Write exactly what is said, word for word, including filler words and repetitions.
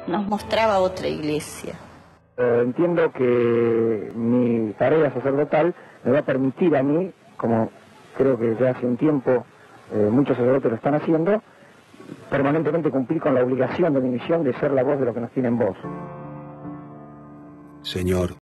nos mostraba otra iglesia. Eh, entiendo que mi tarea sacerdotal me va a permitir a mí, como creo que ya hace un tiempo eh, muchos sacerdotes lo están haciendo, permanentemente cumplir con la obligación de mi misión de ser la voz de los que nos tienen voz. Señor,